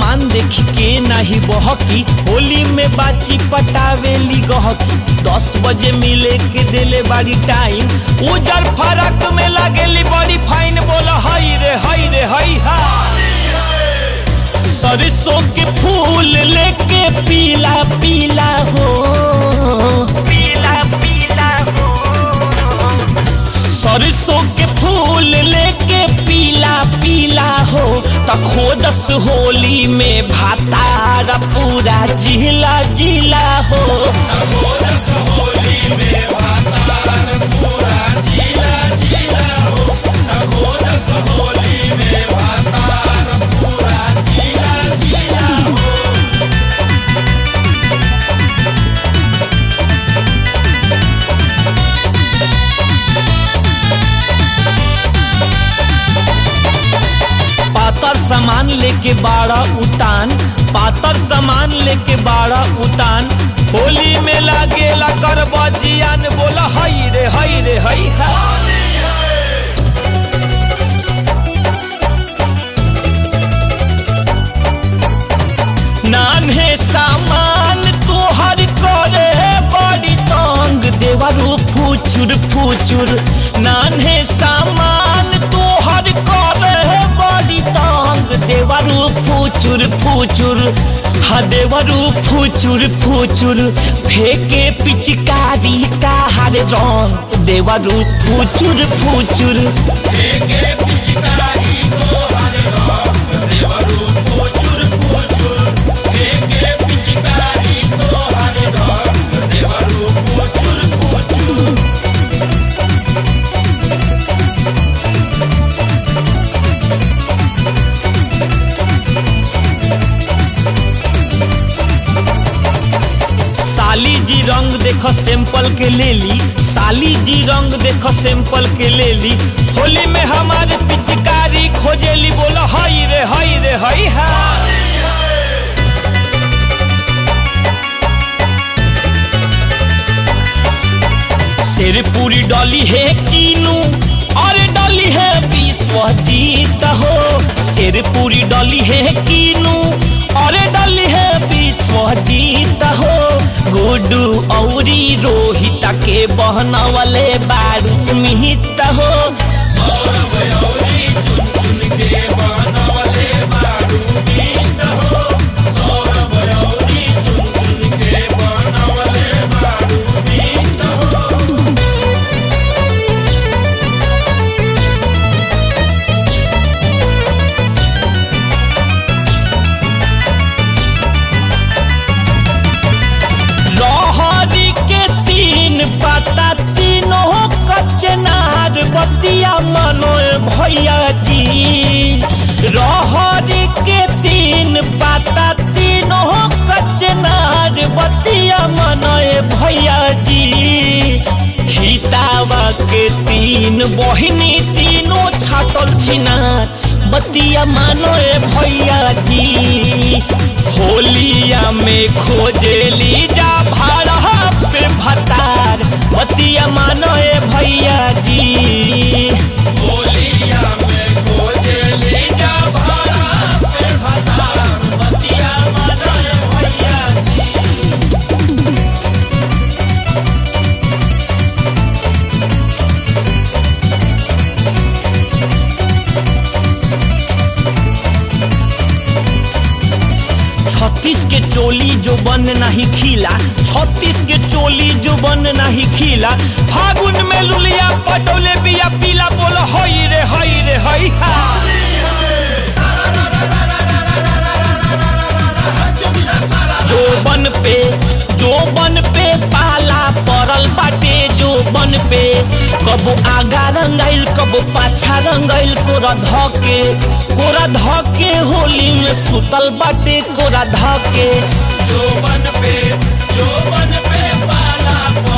सामान देखी के नाही बहकी, होली में बाची पटावेली गहकी। 10 बजे मिले के देले बाड़ी टाइम, उजर फरक में लागेली बड़ी फाइन। बोला हाय रे हाय रे हाय हा। सरसों के फूल लेके पीला पीला हो, पीला पीला हो। सरसों के फूल लेके पीला पीला हो, त खोदस होली में भातार पूरा जिला जिला हो। खोदस होली में भातार पूरा जिला जिला हो। खोदस होली में भातार पूरा जिला जिला हो। पातर सामान लेके बाड़ा उतान, पातर सामान लेके बाड़ा उतान। होली में लागेला करबा जियान। बोला हाय रे हाय रे हाय हा। नान्हे सामान तोहर करे बड़ी तंग, देवरू फुचुर फुचुर। नान्हे सामान तोहर करे बड़ी तंग, देवरू फुचुर फुचुर। हाँ देवरू फुचुर फुचुर, फेंके पिचकारी का हर रंग। देवरू फुचुर फुचुर, फेंके पिचकारी को हर रंग। देवरू फुचुर फुचुर, फेंके पिचकारी को हर रंग। देवरू फुचुर फुचुर। साली जी रंग देखो सैंपल के ले ली, साली जी रंग देखो सैंपल के ले ली। होली में हमारे पिचकारी खोजेली। बोला हाय रे हाय रे हाय हा। शेरपुरी डॉली है कीनू और डॉली है विश्वजीत हो। शेरपुरी डॉली है कीनू और डॉली है विश्वजीत हो। गुड्डू औरी रोहित के बहना वाले बारू मिहित हो। सौरभ औरी चुन चुन के बहना वाले बारू मिहित हो। सौरभ औरी चुन चुन के बहना वाले बारू मिहित हो। लहरी के तीन पता तीनों कचनार बतिया मनोय भैया जी। लहरी के तीन पता तीनों कचनार बतिया मनोय भैया जी। हितावा के तीन बहिनी तीनों छाटल छिनार बतिया मनोय भैया जी। होलिया में खोजेली जा भाड़ा पे भतार बतिया मनोय भैया जी। होलिया में खोजेली जा भाड़ा पे भतार बतिया मनोय भैया जी। छत्तीस के चोली जो बन नहीं खिला, 36 के चोली जो बन नहीं खिला। फागुन में लुलिया पटोले बिया पीला। बोलो हाय रे हाय रे हाय हा। जोबन पे पाला पड़ल बाटे। जोबन पे कबो आगा रंगाइल कबो पाछा रंगाइल। कोरा धके होली में सुतल बाटे। कोरा धके जोबन पे पाला